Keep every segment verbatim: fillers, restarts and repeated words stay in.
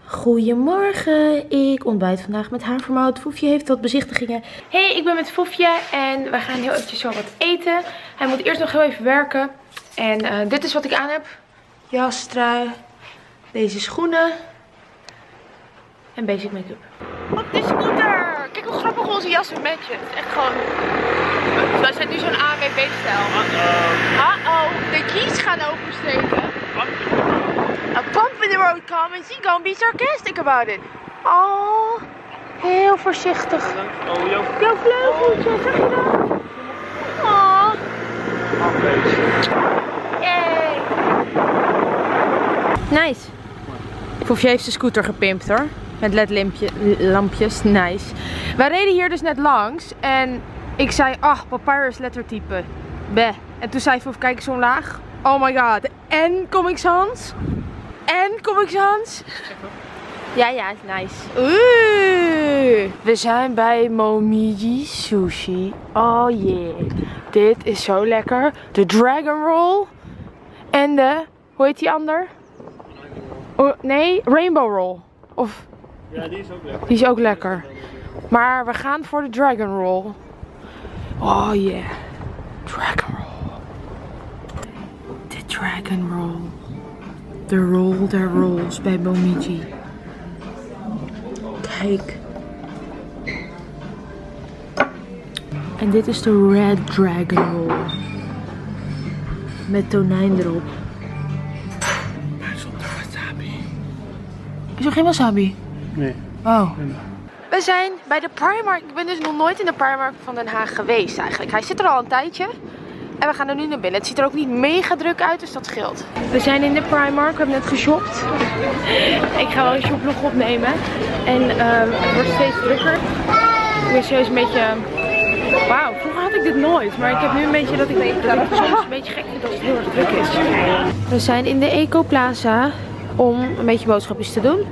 Goedemorgen, ik ontbijt vandaag met havermout. Foefje heeft wat bezichtigingen. Hey, ik ben met Foefje en we gaan heel eventjes zo wat eten. Hij moet eerst nog heel even werken. En uh, dit is wat ik aan heb. Jas, trui, deze schoenen en basic make-up. Op de scooter! Kijk hoe grappig onze jas en matchen. Het is echt gewoon... Wij zijn nu zo'n A W B-stijl. Uh-oh, de keys gaan oversteken. A bump in the road coming, she gonna be sarcastic about it. Oh, heel voorzichtig. Oh, jouw, jouw vleugeltje, oh. Zag je dat? Oh. Yay. Nice. Foefje heeft zijn scooter gepimpt hoor. Met ledlampjes, nice. Wij reden hier dus net langs en ik zei, ach, papyrus lettertype. Beh. En toen zei Foef, kijk eens zo laag. Oh my god. En Comic Sans. En Comic Sans. Ja, ja, is nice. Oeh. We zijn bij Momiji Sushi. Oh yeah. Dit is zo lekker. De Dragon Roll. En de, hoe heet die ander? Oh, nee, Rainbow Roll. Of... Ja, die is ook lekker. Die is ook lekker. Maar we gaan voor de Dragon Roll. Oh yeah. Dragon Roll. De Dragon Roll. De roll der rolls bij Momiji. Kijk. En dit is de Red Dragon Roll. Met tonijn erop. Zonder wasabi. Is er geen wasabi? Nee. Oh. We zijn bij de Primark. Ik ben dus nog nooit in de Primark van Den Haag geweest eigenlijk. Hij zit er al een tijdje. En we gaan er nu naar binnen. Het ziet er ook niet mega druk uit, dus dat scheelt. We zijn in de Primark. We hebben net geshopt. Ik ga wel een shoplog opnemen. En uh, het wordt steeds drukker. Ik ben serieus een beetje... Wauw, vroeger had ik dit nooit. Maar ik heb nu een beetje dat ik, dat ik het soms een beetje gek vind als het heel erg druk is. We zijn in de Eco Plaza om een beetje boodschapjes te doen.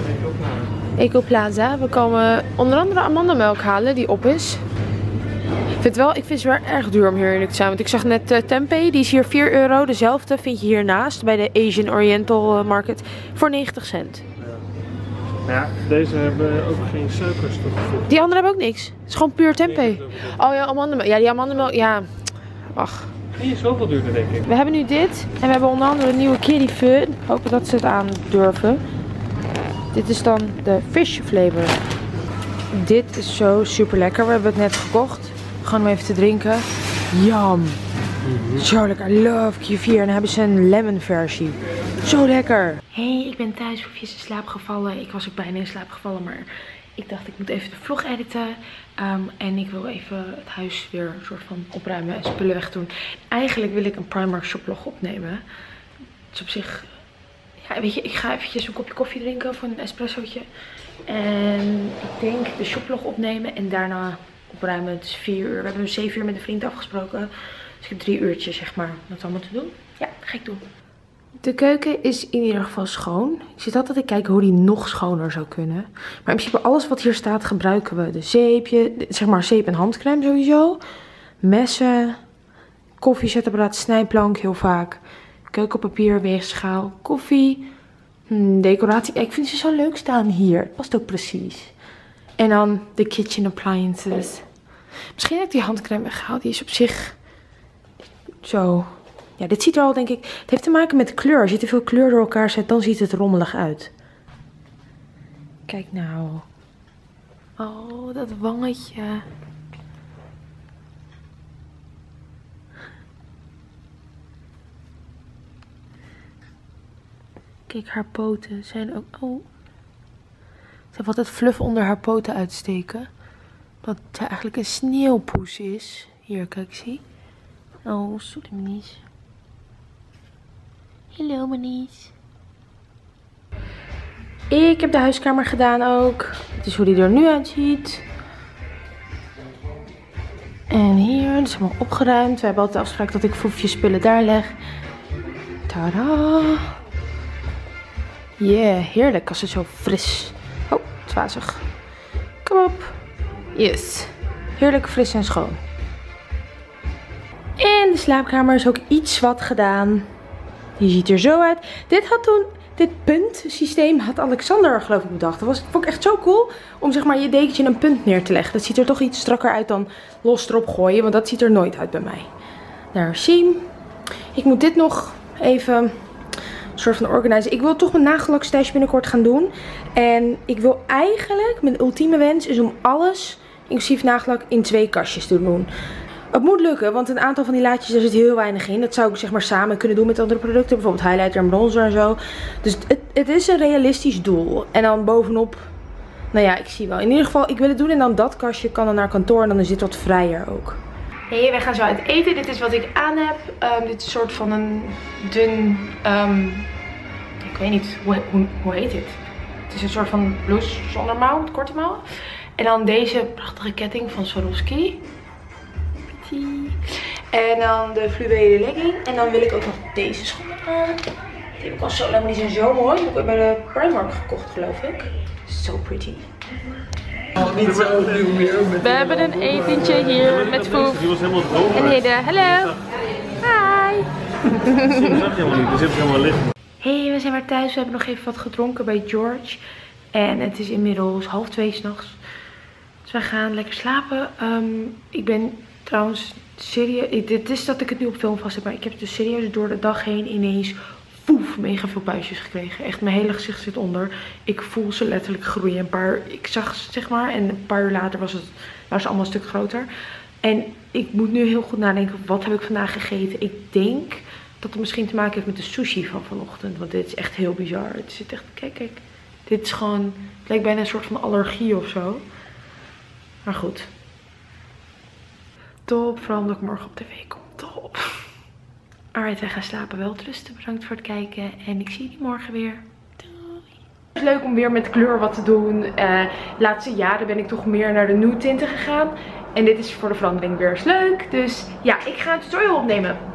Eco Plaza. We komen onder andere amandelmelk halen die op is. Ik vind, wel, ik vind het wel erg duur om hier eerlijk te zijn. Want ik zag net uh, tempeh, die is hier vier euro. Dezelfde vind je hiernaast bij de Asian Oriental Market voor negentig cent. Ja, ja, deze hebben ook geen suikers toegevoegd. Die andere hebben ook niks. Het is gewoon puur tempeh. Oh ja, amandelmelk. Ja, die amandelmelk. Ja, ach. Die is zoveel duurder denk ik. We hebben nu dit. En we hebben onder andere een nieuwe Kiddie Fun. Hopen dat ze het aandurven. Dit is dan de fish flavor. Dit is zo super lekker. We hebben het net gekocht. Gewoon om even te drinken. Yum. Mm-hmm. Zo lekker. I love Q vier. En dan hebben ze een lemon versie. Zo lekker. Hey, ik ben thuis. Foefje is in slaap gevallen. Ik was ook bijna in slaap gevallen. Maar ik dacht ik moet even de vlog editen. Um, en ik wil even het huis weer een soort van opruimen en spullen wegdoen. Eigenlijk wil ik een Primark shoplog opnemen. Het is op zich... Ja, weet je, ik ga eventjes een kopje koffie drinken voor een espressootje. En ik denk de shoplog opnemen en daarna opruimen. Het is vier uur. We hebben dus zeven uur met een vriend afgesproken. Dus ik heb drie uurtjes zeg maar om dat allemaal te doen. Ja, dat ga ik doen. De keuken is in ieder geval schoon. Ik zit altijd te kijken hoe die nog schoner zou kunnen. Maar in principe alles wat hier staat gebruiken we. De zeepje, zeg maar zeep en handcrème sowieso. Messen, koffiezetapparaat, snijplank heel vaak. Keukenpapier, weegschaal, koffie, hmm, decoratie. Ik vind ze zo leuk staan hier. Het past ook precies. En dan de kitchen appliances. Misschien heb ik die handcrème weggehaald. Die is op zich zo... Ja, dit ziet er al denk ik... Het heeft te maken met kleur. Als je te veel kleur door elkaar zet, dan ziet het rommelig uit. Kijk nou. Oh, dat wangetje. Kijk, haar poten zijn ook... Oh. Ze heeft altijd fluff onder haar poten uitsteken. Dat zij eigenlijk een sneeuwpoes is. Hier, kijk, zie. Oh, sorry, Manies. Hallo, Manies. Ik heb de huiskamer gedaan ook. Dit is hoe die er nu uitziet. En hier, het is helemaal opgeruimd. We hebben altijd de afspraak dat ik Foefje spullen daar leg. Tada! Yeah, heerlijk als het zo fris. Oh, het is wazig. Kom op. Yes. Heerlijk fris en schoon. En de slaapkamer is ook iets wat gedaan. Die ziet er zo uit. Dit had toen... Dit Dit puntsysteem had Alexander geloof ik bedacht. Dat was, vond ik echt zo cool om zeg maar je dekentje een punt neer te leggen. Dat ziet er toch iets strakker uit dan los erop gooien. Want dat ziet er nooit uit bij mij. Daar zie je. Ik moet dit nog even een soort van organiseren. Ik wil toch mijn nagellakstash binnenkort gaan doen. En ik wil eigenlijk, mijn ultieme wens is om alles, inclusief nagellak, in twee kastjes te doen. Het moet lukken, want een aantal van die laadjes, daar zit heel weinig in. Dat zou ik zeg maar samen kunnen doen met andere producten. Bijvoorbeeld highlighter en bronzer en zo. Dus het, het is een realistisch doel. En dan bovenop, nou ja, ik zie wel. In ieder geval, ik wil het doen en dan dat kastje kan dan naar kantoor. En dan is dit wat vrijer ook. Hey, wij gaan zo uit eten. Dit is wat ik aan heb. Um, dit is een soort van een dun, um, ik weet niet, hoe, hoe, hoe heet dit? Het is een soort van blouse zonder mouw, met korte mouwen. En dan deze prachtige ketting van Swarovski. En dan de fluwelen legging. En dan wil ik ook nog deze schoenen aan. Die heb ik al zo lang, maar die zijn zo mooi. Die heb ik bij de Primark gekocht, geloof ik. So pretty. We hebben een etentje hier met Foef. En Hidde. Hallo. Hi. Dat zag je helemaal niet, dus heb ik helemaal liggen. Hey, we zijn weer thuis. We hebben nog even wat gedronken bij George. En het is inmiddels half twee 's nachts. Dus wij gaan lekker slapen. Um, ik ben trouwens serieus. Dit is dat ik het nu op film vast heb. Maar ik heb dus serieus door de dag heen ineens poef, mega veel puistjes gekregen. Echt, mijn hele gezicht zit onder. Ik voel ze letterlijk groeien. Een paar, ik zag ze zeg maar. En een paar uur later was het, waren ze allemaal een stuk groter. En ik moet nu heel goed nadenken. Wat heb ik vandaag gegeten? Ik denk dat het misschien te maken heeft met de sushi van vanochtend. Want dit is echt heel bizar. Het zit echt, kijk, kijk. Dit is gewoon, het lijkt bijna een soort van allergie of zo. Maar goed. Top, vooral omdat ik morgen op tv kom. Top. Alright, wij gaan slapen. Welterusten. Bedankt voor het kijken. En ik zie jullie morgen weer. Doei. Het is leuk om weer met kleur wat te doen. Uh, de laatste jaren ben ik toch meer naar de nude tinten gegaan. En dit is voor de verandering weer eens leuk. Dus ja, ik ga een tutorial opnemen.